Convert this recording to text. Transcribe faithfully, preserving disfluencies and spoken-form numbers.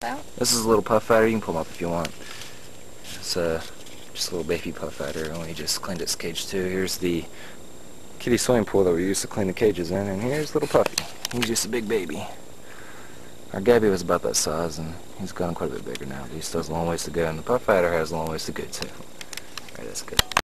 out? This is a little puff fighter. You can pull him up if you want. It's uh, just a little baby puff fighter, and we just cleaned its cage too. Here's the kitty swimming pool that we used to clean the cages in, and here's little Puffy. He's just a big baby. Our Gabby was about that size, and he's gotten quite a bit bigger now, but he still has a long ways to go, and the puff fighter has a long ways to go too. Alright, that's good.